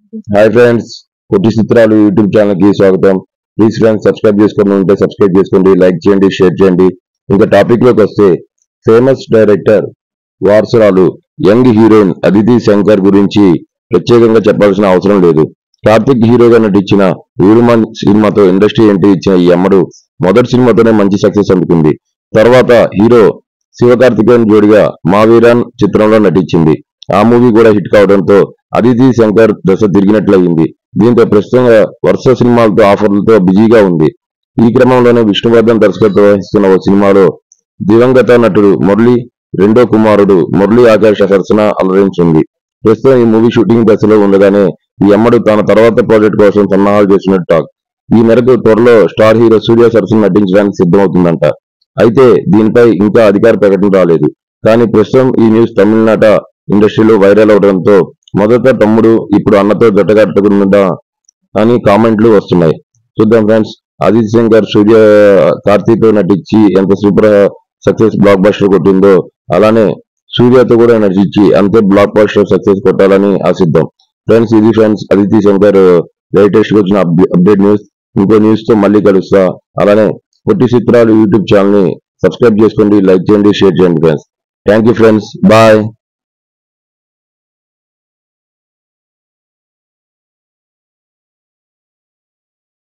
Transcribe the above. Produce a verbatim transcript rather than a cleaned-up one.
Hi friends, కొట్టి చిత్రాలు YouTube channel కి స్వాగతం. ప్లీజ్ ఫ్రెండ్స్, సబ్స్క్రైబ్ చేసుకుని ఉంటే సబ్స్క్రైబ్ చేసుకోండి, లైక్ చేయండి, షేర్ చేయండి. ఇంకా టాపిక్ లోకి వస్తే, ఫేమస్ డైరెక్టర్ వారసురాలు యంగ్ హీరోయిన్ అదితి శంకర్ గురించి ప్రత్యేకంగా చెప్పాల్సిన అవసరం లేదు. కార్తిక్ హీరోగా నటించిన వీరుమన్ సినిమాతో ఇండస్ట్రీ ఎంట్రీ ఇచ్చిన ఈ అమ్మడు మొదటి సినిమాతోనే మంచి సక్సెస్ అందుకుంది. తర్వాత హీరో శివకార్తికేయన్ జోడిగా మావీరన్ చిత్రంలో నటించింది. ఆ మూవీ కూడా హిట్ కావడంతో అదితి శంకర్ దశ తిరిగినట్లయింది. దీంతో ప్రస్తుతం వరుస సినిమాలతో ఆఫర్లతో బిజీగా ఉంది. ఈ క్రమంలోనే విష్ణువర్ధన్ దర్శకత్వం వహిస్తున్న ఓ సినిమాలో దివంగత నటుడు మురళి రెండో కుమారుడు మురళి ఆకాశ సరసన అలరించింది. ప్రస్తుతం ఈ మూవీ షూటింగ్ దశలో ఉండగానే ఈ అమ్మడు తన తర్వాత ప్రాజెక్ట్ కోసం సన్నాహాలు చేస్తున్నట్టు టాక్. ఈ మేరకు త్వరలో స్టార్ హీరో సూర్య సరసన నటించడానికి సిద్ధమవుతుందంట. అయితే దీనిపై ఇంకా అధికార ప్రకటన రాలేదు. కానీ ప్రస్తుతం ఈ న్యూస్ తమిళనాట ఇండస్ట్రీలో వైరల్ అవడంతో మొదట తమ్ముడు ఇప్పుడు అన్నతో జట్టగట్టుకుందా అని కామెంట్లు వస్తున్నాయి. చూద్దాం ఫ్రెండ్స్, అదితి శంకర్ సూర్య కార్తీక్ తో నటించి ఎంత సూపర్ సక్సెస్ బ్లాక్ బస్టర్ కొట్టిందో, అలానే సూర్యతో కూడా నటించి అంతే బ్లాక్ బస్టర్ సక్సెస్ కొట్టాలని ఆశిద్దాం. ఫ్రెండ్స్, ఇది ఫ్రెండ్స్ అదితి శంకర్ లేటెస్ట్ గా వచ్చిన అప్డేట్ న్యూస్. ఇంకో న్యూస్ తో మళ్ళీ కలుస్తా. అలానే పొట్టి చిత్రాలు యూట్యూబ్ ఛానల్ ని సబ్స్క్రైబ్ చేసుకోండి, లైక్ చేయండి, షేర్ చేయండి friends. Thank you friends, bye.